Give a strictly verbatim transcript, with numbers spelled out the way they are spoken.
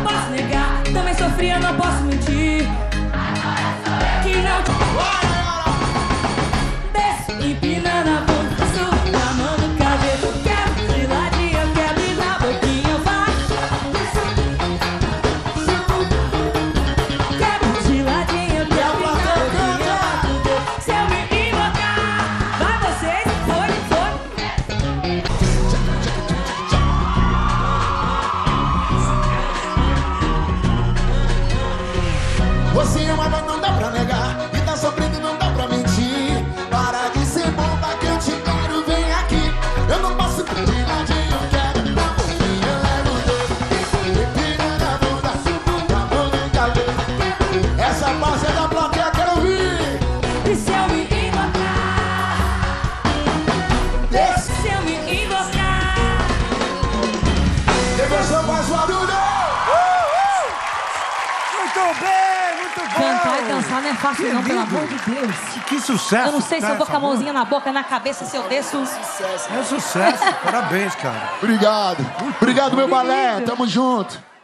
posso negar. Também sofri, eu não posso mentir. Que não te... Desço, empinando a bunda, subo na mão do cabelo. Quebro de ladinho, eu quebro e na boquinha eu faço. Quebro de ladinho, eu quebro e na boquinha eu faço. Se eu me invocar, vai vocês, foi, foi. Você ama, mas não dá pra negar. E tá sofrendo, não dá pra mentir. Para de ser boba que eu te quero, vem aqui. Eu não posso pedir ladinho, eu quero na boquinha, eu levo o dedo. Empina na bunda, subo na mão do cabelo. Essa parte é da plateia, quero ouvir. E se eu me invocar? Desce. Se eu me invocar? Depois só faz barulho. Muito bem, muito bom. Cantar e dançar não é fácil Que não, pelo lindo. amor de Deus. Que, que sucesso. Eu não sei se tá eu vou com a essa mãozinha na boca, na cabeça, se eu desço. música. É sucesso. Parabéns, cara. Obrigado. Obrigado, meu balé. Tamo junto.